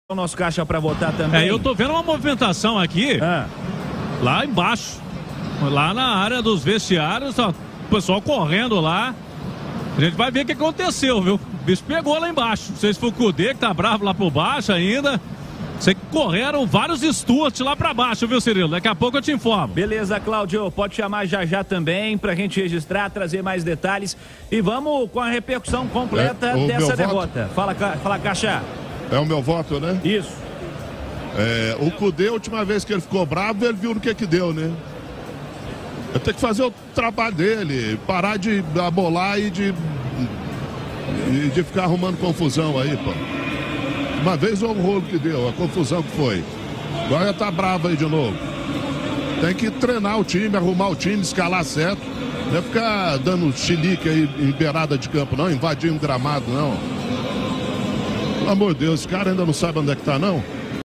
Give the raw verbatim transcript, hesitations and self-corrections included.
O nosso caixa para votar também. É, eu tô vendo uma movimentação aqui, ah. lá embaixo, lá na área dos vestiários, ó, o pessoal correndo lá. A gente vai ver o que aconteceu, viu? O bicho pegou lá embaixo. Não sei se foi o Cudê que tá bravo lá por baixo ainda. Sei que correram vários Stuart lá pra baixo, viu, Cirilo? Daqui a pouco eu te informo. Beleza, Cláudio. Pode chamar já já também pra gente registrar, trazer mais detalhes. E vamos com a repercussão completa é, dessa derrota. Fala, fala, Caixa. É o meu voto, né? Isso. É, o Cudê, a última vez que ele ficou bravo, ele viu no que que deu, né? Eu tenho que fazer o trabalho dele, parar de abolar e de, e de ficar arrumando confusão aí, pô. Uma vez o rolo que deu, a confusão que foi. Agora já tá bravo aí de novo. Tem que treinar o time, arrumar o time, escalar certo. Não é ficar dando chilique aí em beirada de campo, não, invadindo gramado, não. Pelo amor de Deus, esse cara ainda não sabe onde é que tá, não.